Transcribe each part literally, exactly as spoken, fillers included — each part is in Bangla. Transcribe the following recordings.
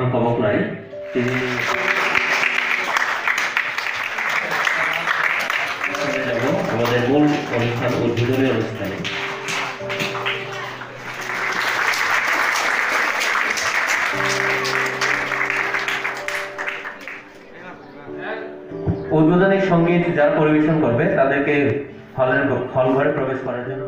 কবক নাই তিনি যাব আমাদের মূল অনুষ্ঠান উদ্বোধনী অনুষ্ঠানে। উদ্বোধনী সঙ্গীত যারা পরিবেশন করবে তাদেরকে হলের হল ঘরে প্রবেশ করার জন্য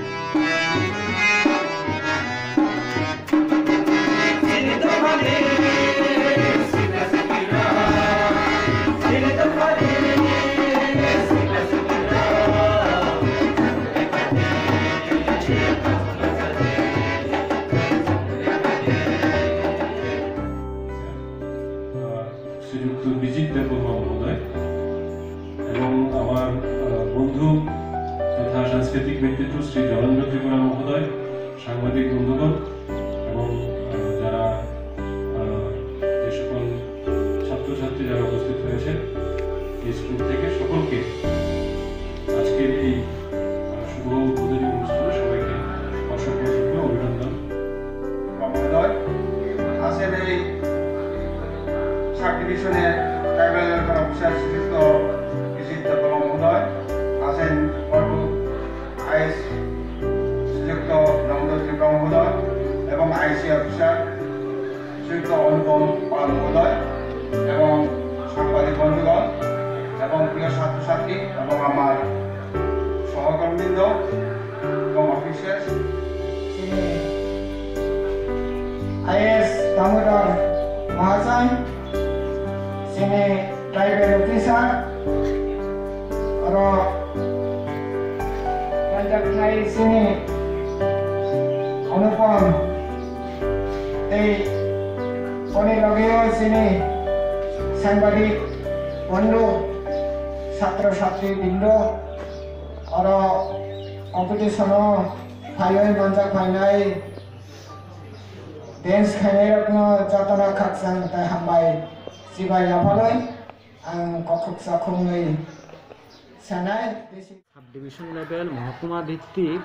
শ্রীযুক্ত বিজিত দেববর্মা মহোদয় এবং আমার বন্ধু তথা সাংস্কৃতিক ব্যক্তিত্ব শ্রী জলেন্দ্র ত্রিপুরা মহোদয়, সাংবাদিক বন্ধুগণ এবং যারা যে সকল ছাত্রছাত্রী যারা উপস্থিত হয়েছে এই স্কুল থেকে সকলকে আজকের এই শুভ উদ্বোধনী অনুষ্ঠানে সবাইকে অসংখ্য অসংখ্য অভিনন্দন। মহোদয় আসেন এই সাব ডিভিশনের ট্রাইবাল ওয়েলফেয়ার অফিসার শ্রীযুক্ত বিজিত দেববর্মা মহোদয়, আছেন কর্বক আইএস শ্রীযুক্ত নমোদয় ত্রিপুরা মহোদয় এবং আইসি অফিসার শ্রীযুক্ত অনুপম পাল মহোদয় এবং সাংবাদিক বন্ধুগণ এবং প্রিয় ছাত্রছাত্রী এবং আমার সহকর্মীবৃন্দ এবং অফিসার্স, आईएएस दामोदर महाजन, सिने ट्राइबल ऑफिसर और पंचायत सिने अनुपम ए कोने लगे सिने सांबादिक बंधु छात्र छात्री बृंद और कम्पिटिशन फाइनाल मंजा फाइनाल Dance खायनायरत्न जतना खाकसां ताय हामबाय सिबाय लाफालै आं कखक साखुङै सानाय সাব ডিভিশন লেভেল মহকুমা ভিত্তিক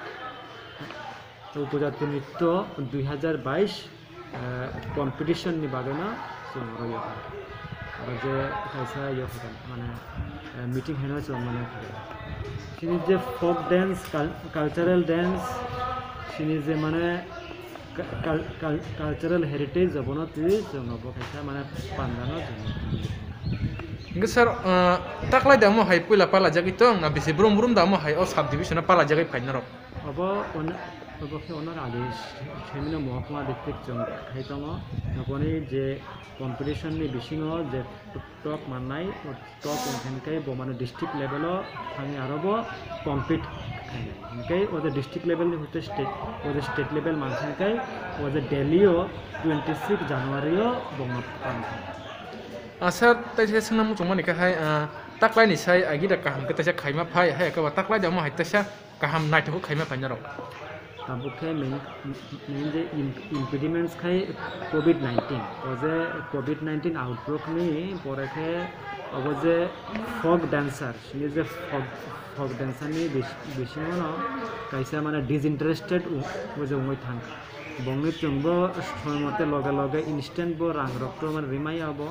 উপজাতীয় নৃত্য দুই হাজার বাইশ কম্পিটিশন नि बागैनो जों रयो आरो जे खायसा यो माने मिटिं हेनो जों माने सिनि जे फोक डांस कालचारेल डांस सिनि जे माने কালচারাল হেরিটেজ জবনো তুই জনব খাইছা মানে পান্দানো জন্য ইংগে স্যার তাকলাই দামো হাই পয়লা পালাজাগি তো না বেশি ব্রুম ব্রুম দামো হাই ও সাব ডিভিশন পালাজাগি ফাইনাল अब অবশ্যই ওনার আদেশ সেমিনো মহকুমা ভিত্তিক জং খাইতङ নকনি যে কম্পিটিশনनि बिसिङाव जे टप माननाय टप ओनखानखाय बमानो डिस्ट्रिक्ट लेभेलाव थाङि आरोबो कम्पिट खायनाय ओनखाय ओजे डिस्ट्रिक्ट लेभेलनि हते स्टेट ओजे स्टेट लेभेल मानखानखाय ओजे दिल्लीयाव छब्बिस जानुवारियाव बमा पान स्যার তাইছে सोंना मुचुमानि काहाय ताकलाय निसाय आगिदा काहाम के ताइसा खाइमा फाय हाय का ताकलाय दामो हाय ताइसा काहाम नायथखौ खाइमा फाइनाल ताबुखे मेन मेन जे इम्पिडिमेंट्स खाय कोविड नाइन्टीन ओजे कोविड नाइन्टीन आउटब्रेक नि परेखे अब जे फोक डांसार सिनि जे फोक फोक डांसार नि बिसिङाव कायसा माने डिसइंटरेस्टेड ओजे उमै थां बंनि जोंबो समयमते लगे लगे इनस्टेंट बो रां रक्ट माने रिमाय आबो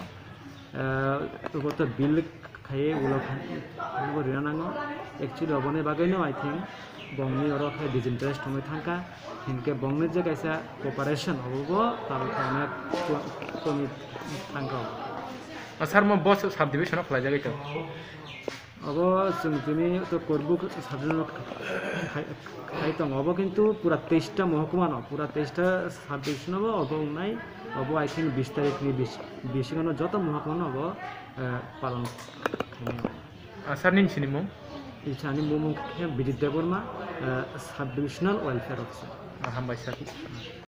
गत बिल खाये उलो खायो रिना नांगो एक्चुअली अबने बागैनो आई थिंक बंगनि अरखे डिसइंटरेस्ट होमै थांका हिनके बंगनि जे कायसा कोऑपरेशन होबो तार ताने कमी थांका स्যার म बस साब डिभिशन खलाय जागै तो अब जों दिनै तो करबुक साबडिभिशन खायतङ अब किन्तु पूरा तेईसटा महकुमा न पूरा तेईसटा साब डिभिशन अब अब उनाय अब आई थिंक बीस तारिखनि बिसिङाव जत महकुमा अब पालन स्যার निसिनि मुं इसानि मुं बिजित देबबर्मा साब डिभिशनल वेलफेयर अफिसार हामबाय स्যাर।